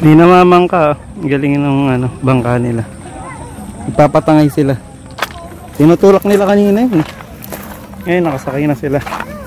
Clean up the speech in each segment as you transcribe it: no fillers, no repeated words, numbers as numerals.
Di namamangka. Galing ng ano, bangka nila. Ipapatangay sila. Tinutulak nila kanina yun. Ngayon nakasakay na sila.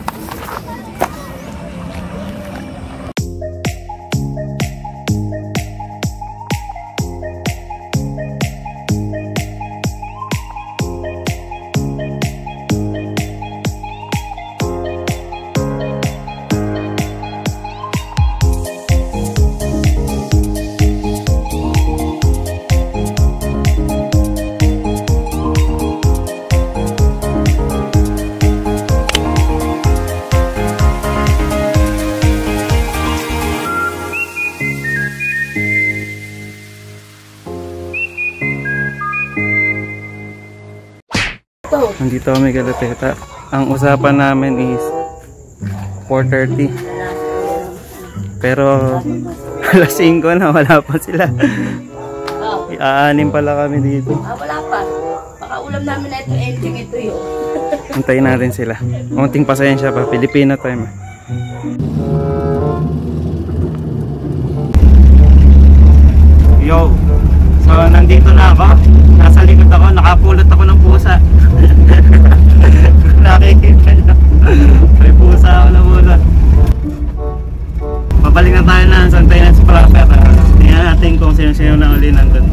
Nandito kami Galateta. Ang usapan namin is 4:30. Pero alas 5 na, wala pa sila. Aanim pala kami dito. Wala pa. Baka ulam namin na ito, ending ito yun. Antayin natin sila. Munting pasensya pa, Filipino time. Yo! So nandito na ako. Nasa likod ako, nakapulot ako ng pusa. Nakikita nyo. May pusa ako na muna. Babalik na tayo na sa antayin sa proper. Tingnan natin kung sino-sino na uli nandun.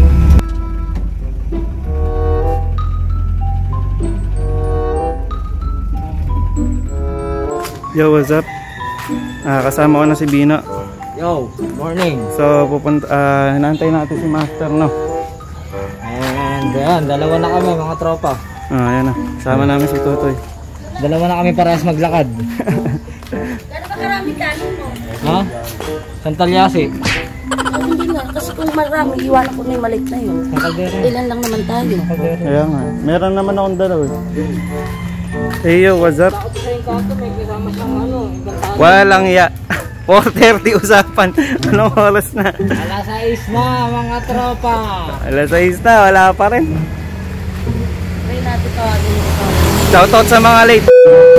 Yo, what's up? Kasama ko na si Bino. Yo, morning. So pupunta, hinantay natin si Master, no? And ayan, dalawa na kami mga tropa. Ayan na, sama namin si Tutoy. Dalawa na kami parehas maglakad. Gano'n ba karami kanin mo? Ha? Santalyasi. Hindi nga, kasi kung marami, iwanan ko na yung maliit na yun. Ang kaldero. Ilan lang naman tayo. Kaya nga, meron naman akong dalaw eh. Hey yo, what's up? Ako sa yung kanto, may kasama siyang ano, ibang tao. Walang iya. 4:30 usapan. Anong oras na? Alas 6 na mga tropa. Alas 6 na, wala pa rin. Try natin tawagin mo ito. Shoutout sa mga late.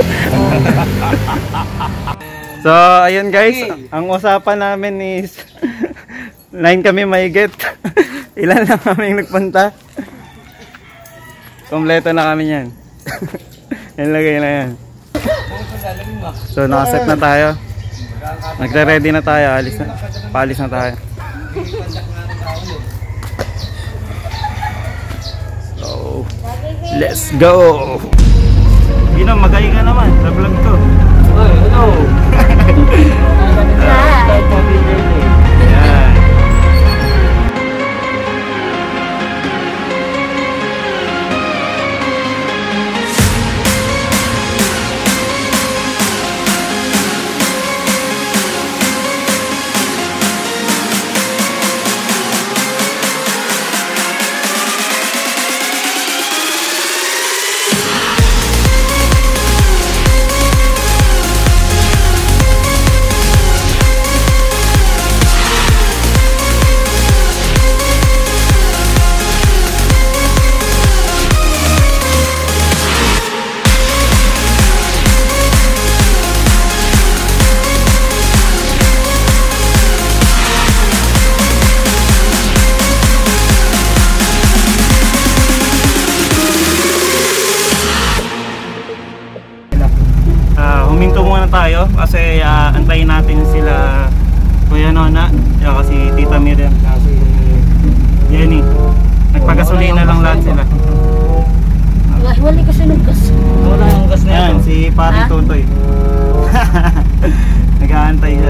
So, ayun guys, ang usapan namin is 9 kami mahigit. Ilan lang kami nagpunta. Kompleto na kami yan. Yan lagay na yan. So, nakaset na tayo. Nagre-ready na tayo. Paalis na tayo. So, let's go! Gino, magaling ka naman sa vlog ko. Hey, hello. Yan. Huminto muna tayo kasi antayin natin sila Kuya Nona, kasi Tita Miriam, kasi Jenny. Nagpagasolina lang lahat sila. Wali kasi ng gas. Wala yung gas na Ayan, ito. si Paring Tutoy. Nag-aantay siya.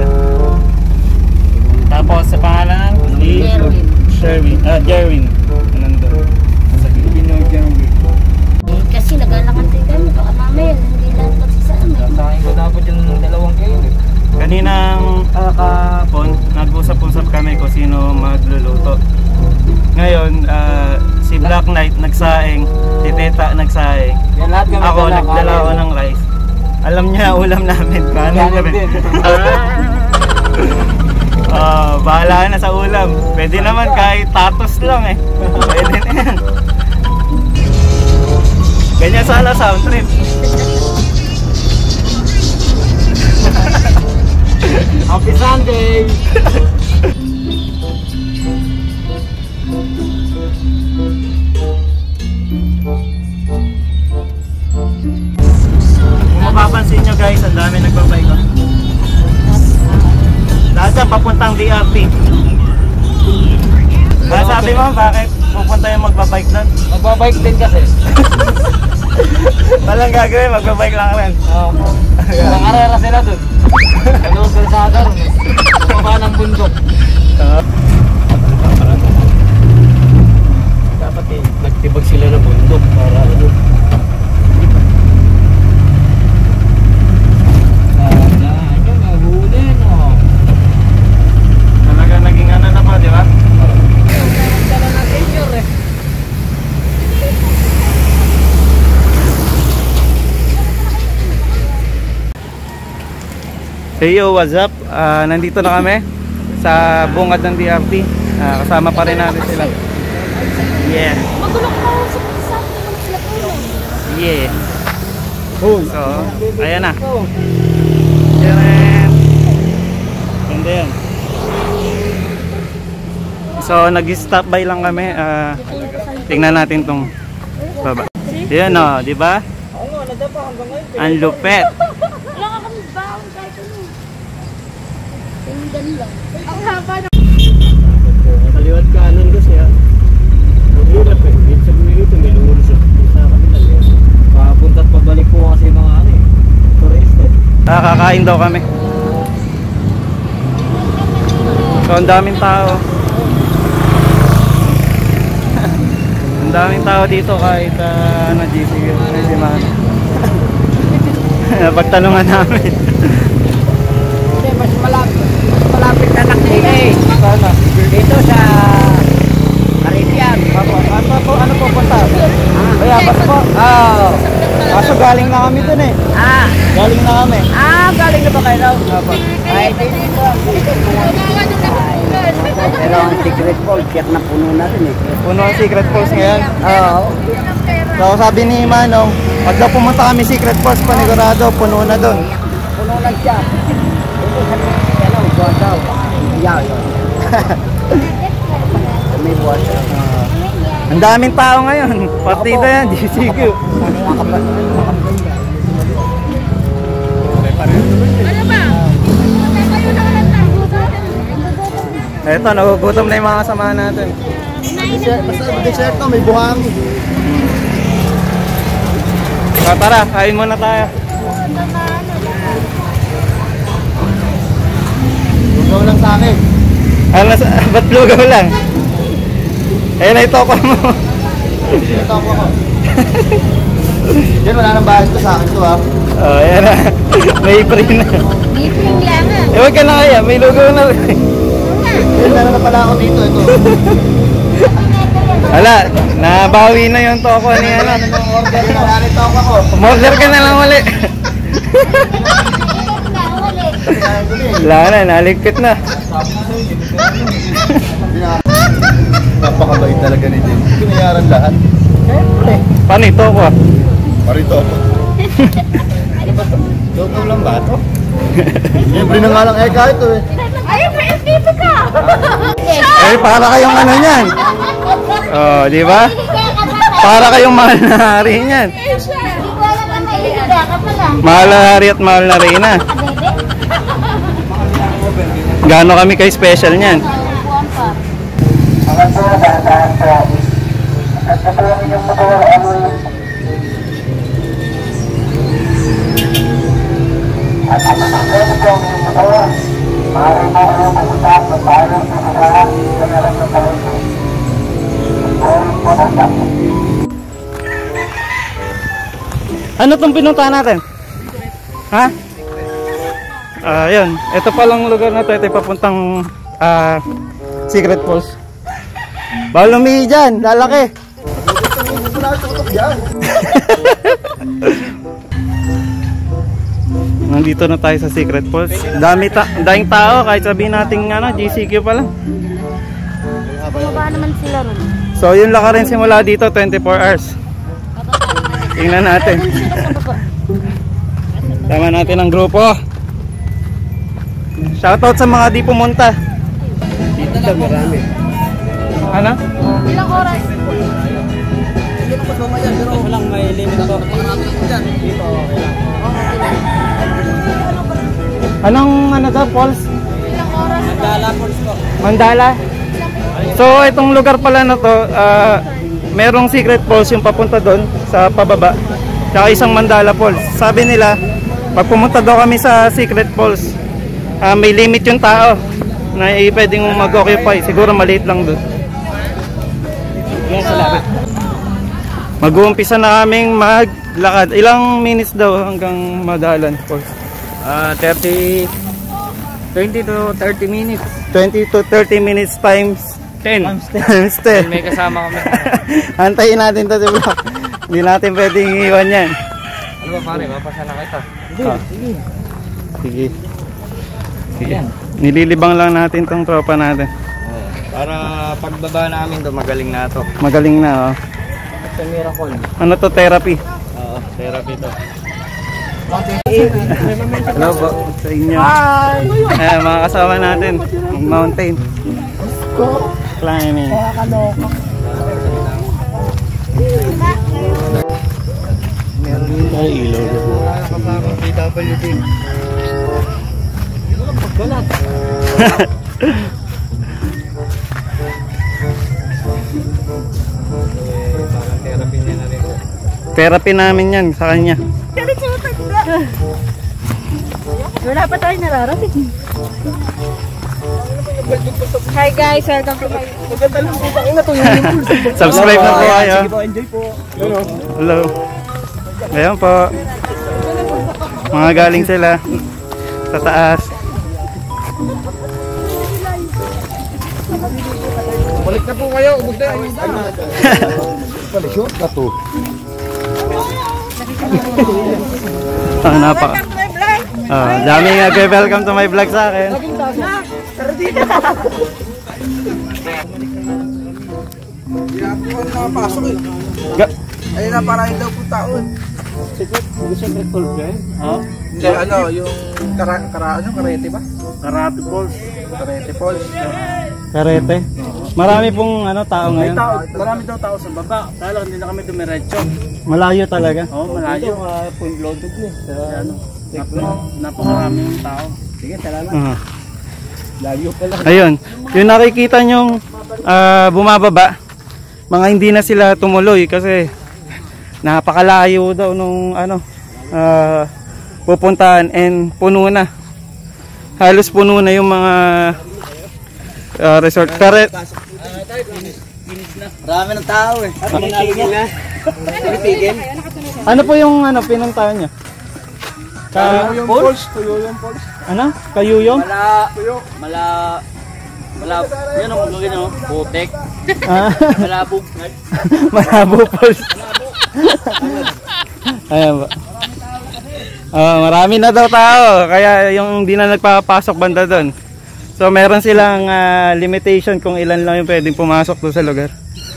Tapos sa pangalan si Jerwin. Nandun. Sa Pilipino, Jerwin. Kasi nag-alakan din kami. Baka mamaya, hindi lahat magsasama. Sasahin ko dapat yung 2 kilo. Kaninang kahapon, nag-usap-usap kami kung sino magluluto. Ngayon, si Black Knight nagsaing, si Teta nagsaing. Yan lahat kami Ako, nagdala ako ng rice. Alam niya, ulam namin. Kanin kami. Bahala na sa ulam. Pwede naman kahit tatos lang eh. Pwede na yan. Ganyan sana sound trip. Happy Sunday! mapapansin nyo guys, ang dami nagbabike. Oh. Lahat yan papuntang DRT. Sabi mo, bakit pupunta yung magbabike doon? Magbabike din kasi. Walang gagawin, magbabike lang rin. Oo. Nakarera sila dun. Ano sa kalsada ron eh. Baba ng bundok. Dapat eh, nagtibag sila ng bundok para ano. Ayun, nahuli no. Talaga naging ano na po, di ba? Dala ng senior eh. Hey yo, what's up? Nandito na kami sa bungad ng DRT. Kasama pa rin natin sila. Yeah. Magulok pa ako sa sila po. Yeah. Hoy. So, ayan na. Oh. Yan. Ganda yan. So, nag-stop by lang kami. Tingnan natin tong baba. Yan o, di ba? Oo nga, nadapa hanggang ngayon. Ang lupet. Wala ka kami baon kahit ano. Tingnan lang. Ang haba na. Kaliwat kanan kasi ha. Maghirap eh. Minsan minuto may lumulus siya. Sa kanila yun. Papunta at pabalik po kasi mga ano eh. Tourist eh. Kakain daw kami. So, ang daming tao. Ang daming tao dito kahit ano, GC si Man. Pagtanungan namin. Hindi, mas malapit na nakikay. Sana. Dito sa Caribbean. Ano po punta? Kaya bas po. Kaso galing na kami dun eh. Galing na kami. Galing na ba kayo daw? Ay, dito. Pero ang secret falls, tiyak na puno na rin eh. puno ang Secret Falls ngayon. Oo. So sabi ni Manong, pag daw pumunta kami Secret Falls, panigurado, puno na dun. Puno na siya. Ito sa ano, buwan daw. Yan. May buwan daw. Ang daming tao ngayon. Partida yan, GCQ. Eto, nagugutom na yung mga kasama natin. Basta dessert to, may buhangin. So, tara, kain muna tayo. Lugaw lang sa akin. Ano, ba't lugaw lang? Ayun na ito ko mo. Ito ako. Yan, wala nang bayad to sa akin to ha. Oh, ayan na. May free na. Giping lang ah. Ewan ka na kaya, may lugaw na rin. Yan, meron na pala ako dito. Ito. Wala, nabawi na yung toko ni ano. Order na. Narito ako. Umorder ka na lang ulit. Wala na, naligpit na. Napakabait talaga ni Jim. Pinayaran lahat. Siyempre. Paano ito ko? Parito ako. Lugaw lang ba ito? Siyempre na nga lang eka ito eh. Ay, dito ka! Eh, para kayong ano niyan. Oh, di ba? Para kayong mahal na hari niyan. Mahal na hari at mahal na reyna. Gaano kami kay special niyan? Ano tong pinuntahan natin? Ha? Ayun, ito palang lugar na to, ito papuntang Secret Falls. Bawal lumihi dyan, lalaki. Nandito na tayo sa Secret Falls. Daming tao, kahit sabihin natin ano, GCQ pa lang. Bumaba naman sila ron. So yun lang ka rin simula dito, 24 hours. Tingnan natin. Tama natin ang grupo. Shoutout sa mga di pumunta. Dito lang marami. Ano? Ilang oras? Kaso lang may limit po. Dito, okay lang. Anong ano daw, Falls? Mandala Falls po. Mandala? So itong lugar pala na to, merong secret falls yung papunta doon sa pababa. Tsaka isang Mandala Falls. Sabi nila, pag pumunta daw kami sa secret falls, may limit yung tao na pwedeng mag-occupy. Siguro maliit lang doon. Yes, salamat. Mag-uumpisa na kaming maglakad. Ilang minutes daw hanggang Madalan Falls? 20 to 30 minutes. 20 to 30 minutes times 10. Times 10. May kasama kami. Antayin natin to si Bro. Hindi natin pwedeng iwan yan. Ano ba pare, mapasala kita. Sige. Sige. Nililibang lang natin tong tropa natin. Para pagbaba namin to magaling na to. Magaling na, oh. Sa miracle. Ano to, therapy? Oo, therapy to. Hello po sa inyo. Hi! Mga kasama natin. Mountain. Climbing. Meron din tayo ilaw na po. Nakasama PWD. Pagbalat. Parang therapy niya na rin. Therapy namin yan sa kanya. Wala pa tayo nararating. Hi guys, welcome to my... Subscribe na po kayo. Sige po, enjoy po. Hello. Ayan po. Mga galing sila sa taas. Balik na po kayo, ubos na yung Palisyon na to. Napaka. Dami nga welcome to my vlog sa akin. napasok eh. Ayun na, parang daw po taon. Secret Falls ba yun? Oo. Hindi, ano, yung Karete ba? Karate Falls. Karete Falls. Karete. Marami pong tao ngayon. Marami daw tao sa baba. Kaya lang, hindi na kami dumiretso. Malayo talaga. Oo, malayo. Point loaded eh. Napakaraming tao. Sige, salamat. Layo pala. Ayun. Yung nakikita nyong bumababa, mga hindi na sila tumuloy kasi napakalayo daw nung pupuntahan and puno na. Halos puno na yung mga resort. Marami ng tao eh. Pinitigil na. Pinitigil. Ano po yung pinuntahan nyo? Tuyuyong Falls. Tuyuyong Falls. Ano? Kayuyong? Mala. Yan ang gagawin mo. Putek. Malabog. Malabo Falls. Ayan ba? Marami na daw tao. Kaya yung hindi na nagpapasok banda doon. So meron silang limitation kung ilan lang yung pwedeng pumasok doon sa lugar.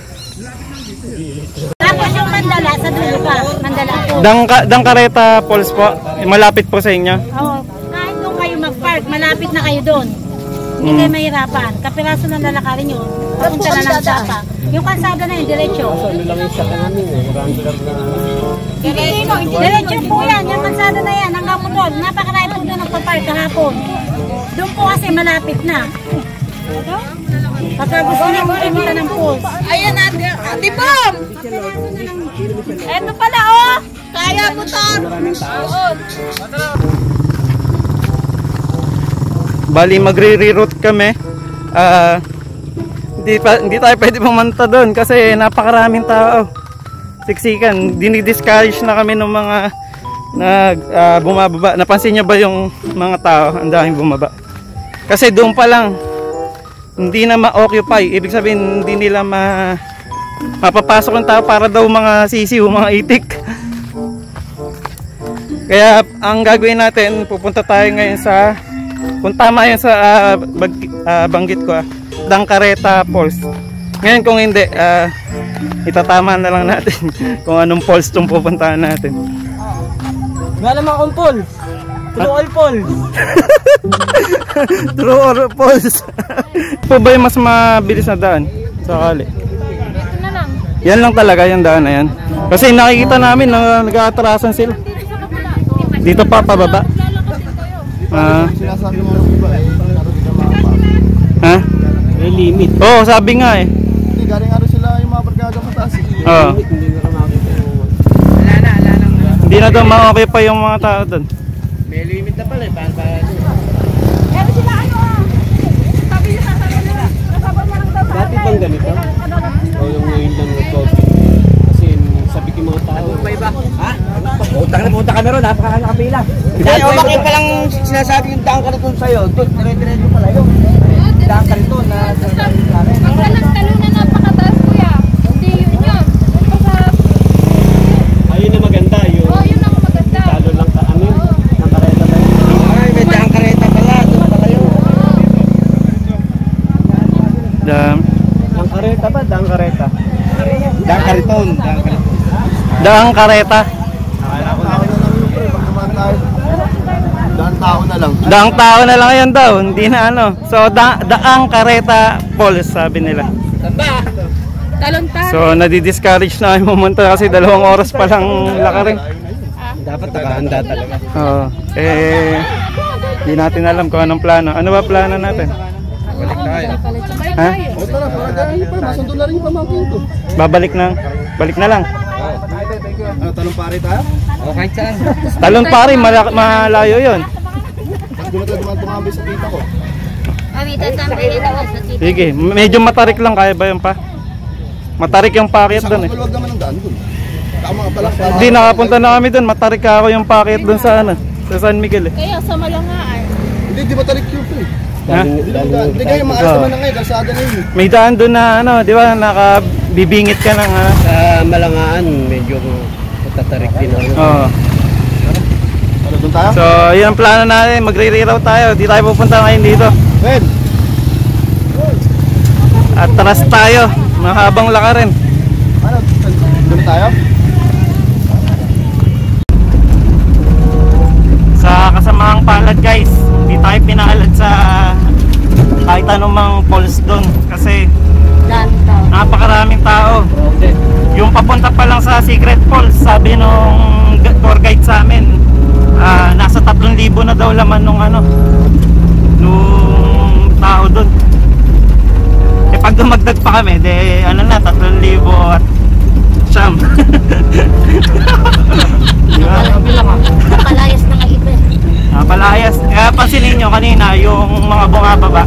Tapos yung Mandala sa dulo pa. Mandala po. Dangkareta Falls po. Malapit po sa inyo. Oo. Kahit nung kayo mag-park, malapit na kayo doon. Hindi kayo mahirapan. Kapiraso ng lalakarin yun. Papunta na ng Sapa. Yung kalsada na yun, diretso. Ano lang yung saka namin eh. Marami lang na. Diretso po yan. Yung kalsada na yan. Hanggang mo doon. Napakarami po doon nagpa-park kahapon. Doon po kasi malapit na. Pagka gusto niyo mo pumunta ng falls. Ayan Ate Bom! Eto pala oh! Kaya mo to! Bali magre-reroute kami. Hindi tayo pwede pumunta doon kasi napakaraming tao. Siksikan. Dinidiscourage na kami ng mga bumababa. Napansin nyo ba yung mga tao? Ang daming bumaba. Kasi doon pa lang hindi na ma-occupy. Ibig sabihin hindi nila mapapasok ng tao para daw mga sisiw, mga itik. Kaya ang gagawin natin, pupunta tayo ngayon sa, kung tama yun sa banggit ko, Dangkareta Falls. Ngayon kung hindi, itatama na lang natin kung anong falls itong pupuntahan natin. Nga naman akong Falls. True all Falls. True or false? Po ba yung mas mabilis na daan? Sakali. Ito na lang. Yan lang talaga yung daan na yan. Kasi nakikita namin na nag-aatrasan sila. Dito pa pababa. Sinasabi mo ng iba eh. Ha? May limit. Oo, sabi nga eh. Hindi, galing ano sila yung mga barkada mataas. Oo. Hindi na kamapit. Hindi na daw ma-okay pa yung mga tao doon. May limit na pala eh. Paano pa yan? Pero sila ano sabi niya sa nila. Kasabay mo lang daw sa Dati bang ganito? O yung ngayon lang nag-COVID? Kasi sabi ko mga tao. Ha? Punta kami ron, napakakapila. Hindi, o bakit ka lang sinasabi yung daan ka na doon sa'yo? Doon, dire-diretso pala yun. Daan ka rito na sinasabi sa akin. Ang talon na napakataas kuya. Hindi yun yun. Punta sa... Ayun na maganda yun. Oh, yun ang maganda. Talo lang ka ano yun. Ang kareta lang. Ay, may daang kareta pala. Doon pala yun. Ang kareta ba? Daang kareta. Daang kariton. Daang kareta. Daan tao na lang. Daang tao na lang yan daw, hindi na ano. So, daang kareta falls, sabi nila. Talon ta. So, nadi-discourage na kami pumunta kasi 2 oras pa lang lakarin. Dapat nakahanda talaga. Oo. Hindi natin alam kung anong plano. Ano ba plano natin? Balik tayo. Ha? O tara, para gano'n pa. Masundo na rin yung pamangkin ko. Balik na lang. Ano, talong pare tayo? O, kahit saan. Talon pare, malayo yun. Dumat na tumambay sa tita ko. Kami tatambay nila sa tita. Sige, medyo matarik lang, kaya ba yun pa? Matarik yung packet doon eh. Sa maluwag naman ang daan doon. Tama ka pala. Hindi, nakapunta na kami doon. Matarik ako yung packet doon sa ano, sa San Miguel eh. Kaya sa Malangaan. Hindi, di ba tarik yun eh? Ha? Hindi kayo maayos naman na ngayon. Kalsada na yun. May daan doon na ano, di ba, nakabibingit ka ng ano. Sa Malangaan, medyo matatarik din ako. Oo. Ano, doon tayo? So, yun ang plano natin. Magre-reroute tayo. Di tayo pupunta ngayon dito. Ben! Atras tayo. Mahabang lakarin. Ano, doon tayo? Sa kasamaang palad guys, hindi tayo pinalad sa kahit anumang falls doon. Kasi napakaraming tao. Yung papunta pa lang sa Secret Falls, sabi nung tour guide sa amin, nasa 3,000 na daw laman nung tao doon. Eh pag dumagdag pa kami, de ano na, 3,000 at siyam. Diba? Palayas na nga iba. Palayas. Kaya pansinin nyo kanina yung mga bumababa,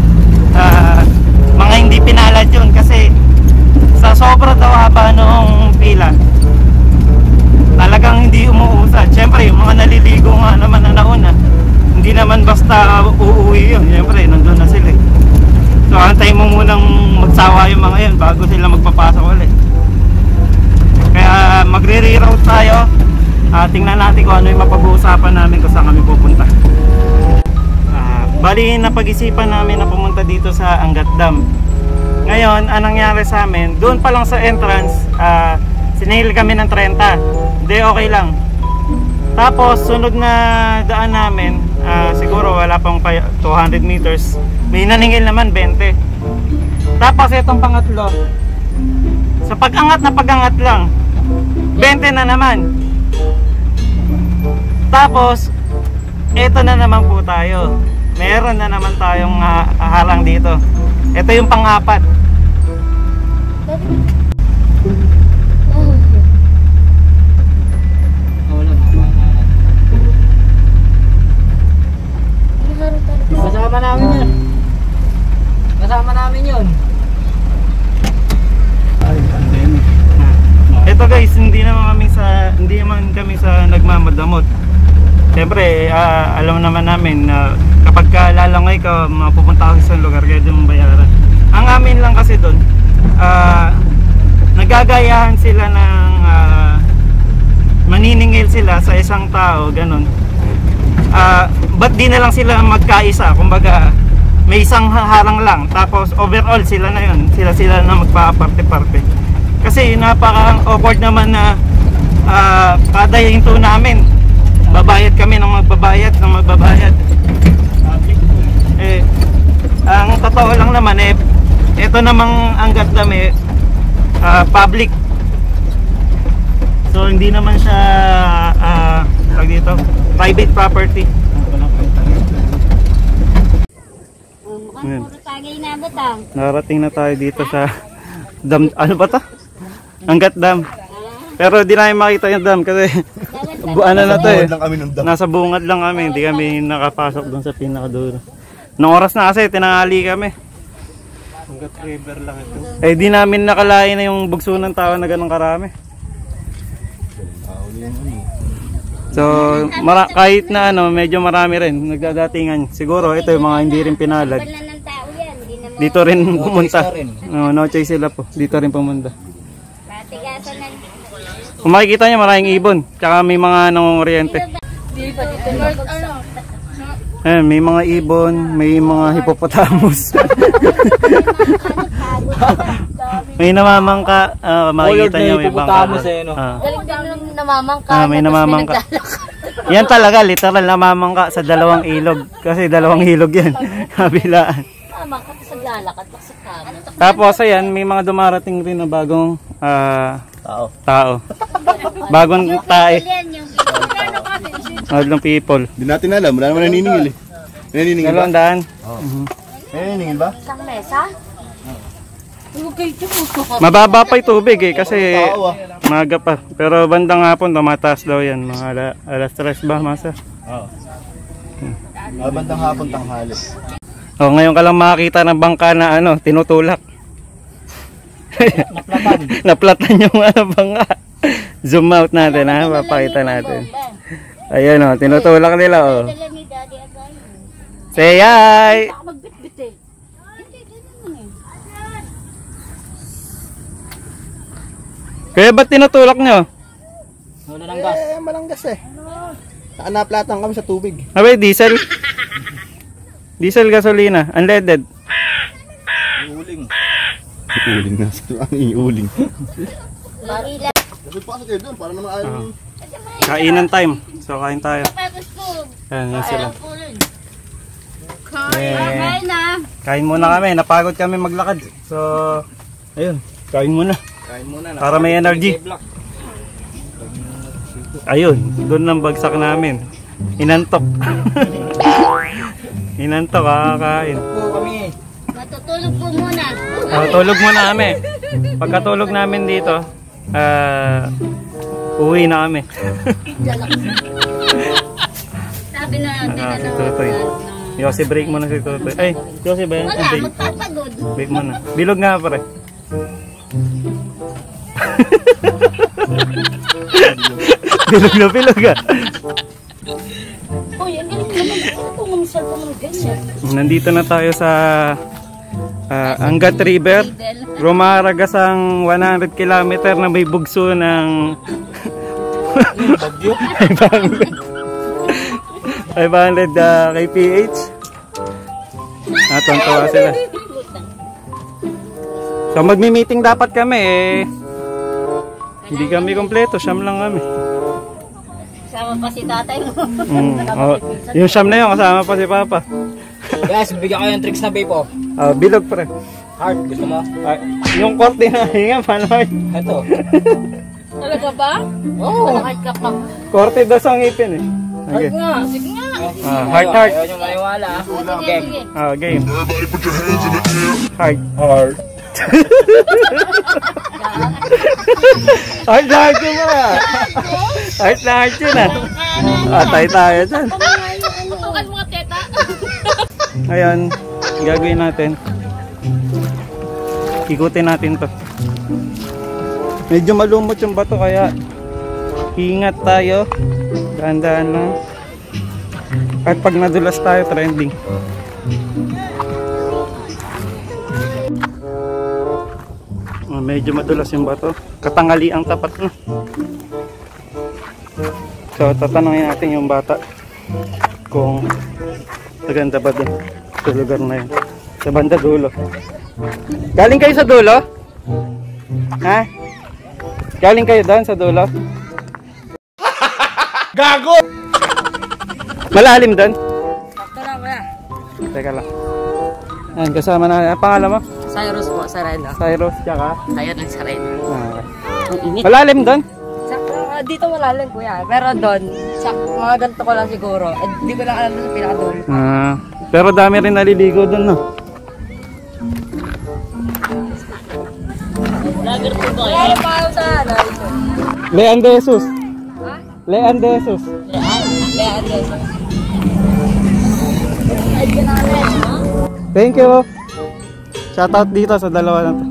mga hindi pinalad yun kasi sa sobra daw haba noong pila, talagang hindi umuusad. Siyempre yung mga naliligo nga naman na nauna, hindi naman basta uuwi yun. Siyempre nandun na sila eh. So antay mo munang magsawa yung mga yun bago sila magpapasok ulit. Kaya magre-reroute tayo. Tingnan natin kung ano yung mapag-uusapan namin kung saan kami pupunta. Bali napag-isipan namin na pumunta dito sa Angat Dam. Ngayon, anong nangyari sa amin, doon pa lang sa entrance, sinihil kami ng 30. Hindi, okay lang. Tapos, sunod na daan namin, siguro wala pang 200 meters, may naningil naman 20. Tapos, itong pangatlo, sa pag-angat na pag-angat lang, 20 na naman. Tapos, eto na naman po tayo. Meron na naman tayong harang dito. Ito yung pang-apat. Kasama namin yun. Kasama namin yun. Ito guys, hindi naman kami sa nagmamadamot. Siyempre, alam naman namin na kapag lalangoy ka, mapupunta ka sa isang lugar, kaya doon bayaran. Ang amin lang kasi doon, nagagayahan sila ng maniningil sila sa isang tao, ganun. Ba't di na lang sila magkaisa? Kumbaga, may isang harang lang, tapos overall sila na yun, sila na magpa-parte-parte. Kasi napaka-awkward naman na kada hinto namin, babayad kami ng magbabayad. Ang totoo lang naman ito namang Angat Dam public. So hindi naman siya tawag dito, private property. Ayan. Narating na tayo dito sa dam, ano ba to? Angat Dam. Pero di namin makita yung dam kasi ano na to eh. Nasa bungad lang kami, hindi kami nakapasok doon sa pinakadulo. Nung oras na kasi tinanghali kami. Hanggat river lang ito. Eh di namin nakalain na yung bugso ng tao na ganun karami. So kahit na ano, medyo marami rin nagdadatingan. Siguro ito yung mga hindi rin pinalad. Dito rin pumunta. No choice sila po. Dito rin pumunta. Kung makikita nyo maraming ibon. Tsaka may mga nangunguryente. Ayan, may mga ibon, may mga hippopotamus. May namamangka, makikita nyo may bangka. May namamangka. Yan talaga, literal namamangka sa dalawang ilog. Kasi dalawang ilog yan. Kabilaan. Tapos ayan, may mga dumarating rin na bagong tao. Bagong tae. Madlang people. Hindi natin alam, wala naman naniningil eh. Naniningil ba? 200. Naniningil ba? Isang mesa? Mababa pa yung tubig eh kasi maga pa. Pero bandang hapon tumataas daw yan. Mga alas 3 ba masa? Oo. Bandang hapon tanghali. Oh, ngayon ka lang makakita ng bangka na ano, tinutulak. Naplatan yung bangka. Zoom out natin ha, papakita natin. Ayan o, tinutulak nila o. Say hi! Kaya ba't tinutulak nyo? Wala ng gas. Malanggas eh. Saka naplatan kami sa tubig. Abay, diesel? Diesel gasolina, unleaded. Uling. Uling na. Ang iuling. Dapat pa kasi kayo doon para naman ayaw. Kainan time. So kain tayo. Ayan, yan sila. Kain muna kami. Napagod kami maglakad. So, ayun. Kain muna. Para may energy. Ayun. Doon lang bagsak namin. Inantok. Inantok, kakain. Matutulog po muna. Tulog muna kami. Pagkatulog namin dito, uwi na kami. Sabi na natin Si Tutoy. Yossi, break muna si Tutoy. Ay, Yossi ba yan? wala, magpapagod. Break muna. Bilog nga pare. Bilog ah. Uy, ang galing naman. Kung umisal ko ng ganyan. Nandito na tayo sa Angat River. Rumaragasang 100 km na may bugso ng 500 kph. Natuntua sila. So magmi-meeting dapat kami eh. Hindi kami kompleto, siyam lang kami. Kasama pa si tatay. Yung siyam na yun, kasama pa si Papa. Guys, bigyan ko yung tricks na vape oh. Bilog pre. Heart, gusto mo? Yung korte na hinga, paano? Ito. Talaga ba? Oo. Heart ka pa. Korte daw sa ngipin eh. Okay. Nga, sige nga. Heart. Ayaw nyo maniwala ah. Sige, sige. Game. Heart. Heart na heart yun ba? Heart na heart yun ah. Atay tayo dyan. Tutukan mo teta. Ayan, gagawin natin. Ikutin natin to. Medyo malumot yung bato kaya ingat tayo. Dahan-dahan lang. At pag nadulas tayo, trending. Medyo madulas yung bato. Katangali ang tapat na. So tatanungin natin yung bata kung maganda ba doon sa lugar na yun, sa banda dulo. Galing kayo sa dulo? Ha? Galing kayo doon sa dulo? Gago! Malalim doon? Teka lang. Yan, kasama na. Ang pangalan mo? Cyrus po, Sarena. Cyrus, tsaka? Ayun lang Sarena. Ah. Ang init. Malalim doon? Dito malalim kuya. Pero doon, sa mga ganito ko lang siguro. Hindi ko lang alam sa pinakadulo. Pero dami rin naliligo doon, no? Ay, paano sa ano? Lean de Jesus. Lean de Jesus. Thank you. Shoutout dito sa dalawa na to.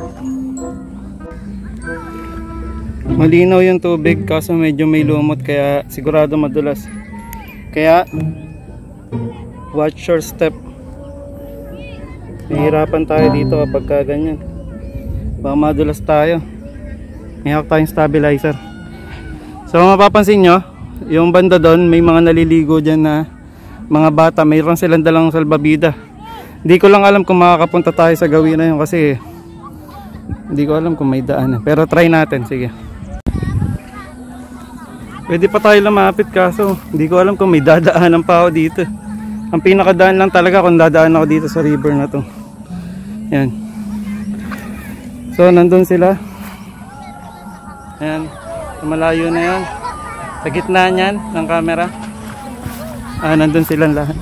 Malinaw yung tubig kaso medyo may lumot kaya sigurado madulas. Kaya watch your step. Nahihirapan tayo dito kapag ganyan. Baka madulas tayo. May hawak tayong stabilizer. So mapapansin nyo, yung banda doon may mga naliligo dyan na mga bata. Mayroon silang dalang salbabida. Hindi ko lang alam kung makakapunta tayo sa gawin na yun kasi hindi ko alam kung may daan. Pero try natin, sige. Pwede pa tayo lumapit kaso hindi ko alam kung may dadaanan pa ako dito. Ang pinakadaan lang talaga kung dadaan ako dito sa river na to. Yan. So nandun sila. Ayan. Malayo na yan. Sa gitna niyan ng camera. Nandun silang lahat.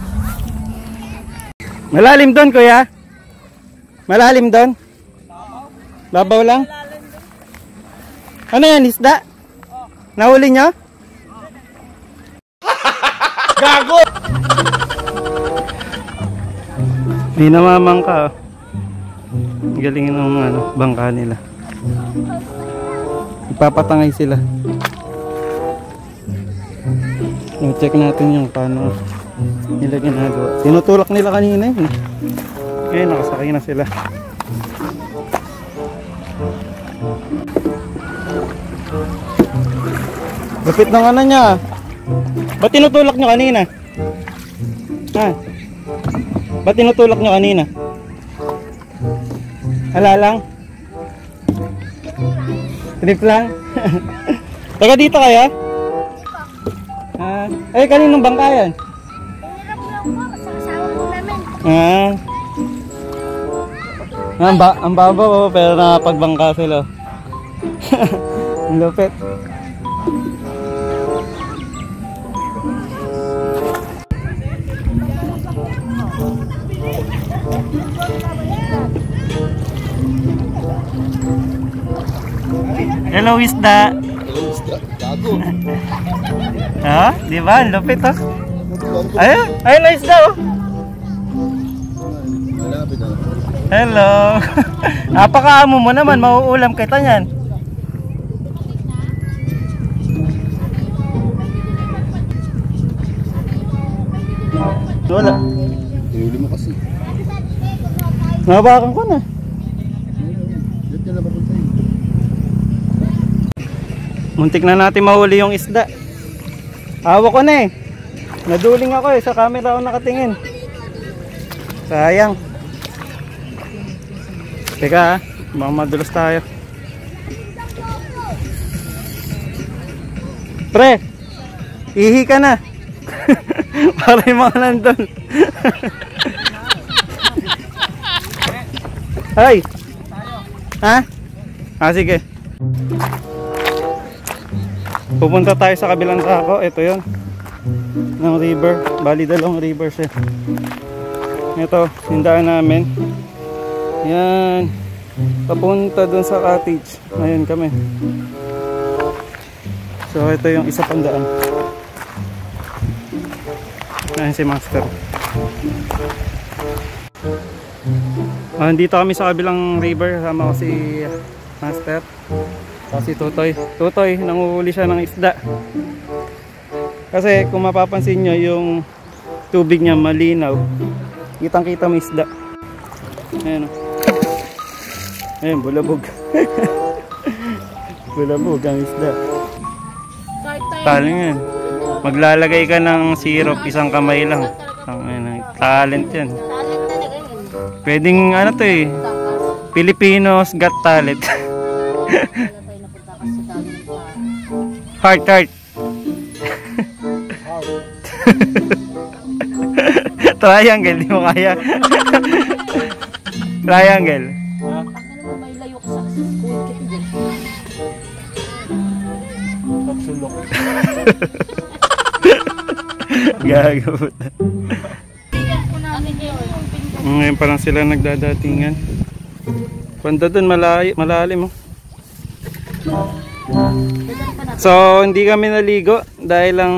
Malalim doon kuya. Malalim doon. Babaw lang. Ano yan, isda? Nahuli nyo? Gago! Hindi namamang ka. Galing ng bangka nila. Ipapatangay sila. Check natin yung paano nila ginagawa. Tinutulak nila kanina yun. Ngayon nakasakay na sila. Lapit ng ano niya. Ba't tinutulak nyo kanina? Ha? Ba't tinutulak nyo kanina? Hala lang? Trip lang? Taga dito kayo? Kaninong bangka yan? Ang babaw pero nakapagbangka sila. Ang lupit. Hello isda. Hello, isda. Gago. Ha? Di ba? Ang lupit oh. Ayun, ayun na isda oh. Malapit na. Hello. Napakaamo mo naman, mauulam kita niyan. Wala. Huli mo kasi. Nabakan ko na. Dito ka na papunta yun. Muntik na natin mahuli yung isda. Hawak ko na eh. Naduling ako eh, sa camera ako nakatingin. Sayang. Teka ha, baka madulas tayo. Pre, ihi ka na. Para yung mga nandun. Ay. Ha? Sige. Pupunta tayo sa kabilang sako. Ito yun. Ng river. Bali dalawang river siya. Ito, tindahan namin. Yan. Papunta dun sa cottage. Ngayon kami. So ito yung isa pang daan. Ayan si Master. Dito kami sa kabilang river. Sama ko si Master. Si Tutoy. Tutoy, nanguhuli siya ng isda. Kasi kung mapapansin nyo, yung tubig niya malinaw. Kitang kita mo isda. Ayan o. Ayan, bulabog. Bulabog ang isda. Taling yan. Maglalagay ka ng syrup, isang kamay lang. Talent yan. Pwedeng ano to eh, Filipinos Got Talent. Heart. Triangle, di mo kaya. Triangle. May layo ka sa school kita dyan. Kapsulok. Gago. Ngayon pa lang sila nagdadatingan. Panda dun, malalim oh. So, hindi kami naligo dahil lang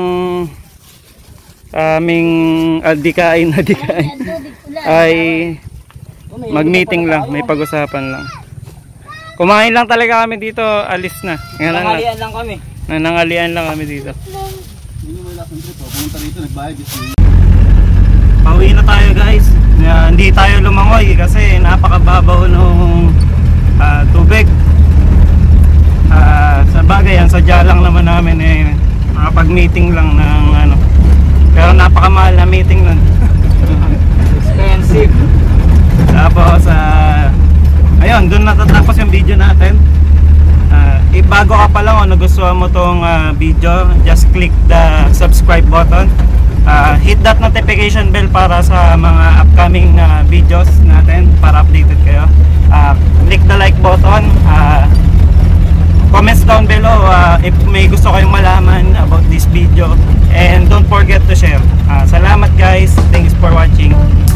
aming dikain ay mag-meeting lang, may pag-usapan lang. Kumain lang talaga kami dito, alis na. Nangalian lang kami. Nanangalian lang kami dito. Hindi mo wala kang trip. Pumunta rito, nagbayad. Pauwi na tayo guys. Hindi tayo lumangoy kasi napakababaw nung tubig. Sa bagay yan, sadya lang naman namin makapag-meeting lang ng ano. Pero napakamahal na meeting nun. Expensive. Tapos ayun, dun natatapos yung video natin. Bago ka pa lang o nagustuhan mo tong video, just click the subscribe button. Hit that notification bell para sa mga upcoming videos natin, para updated kayo. Click the like button. Comments down below if may gusto kayong malaman about this video, and don't forget to share. Salamat guys, thanks for watching.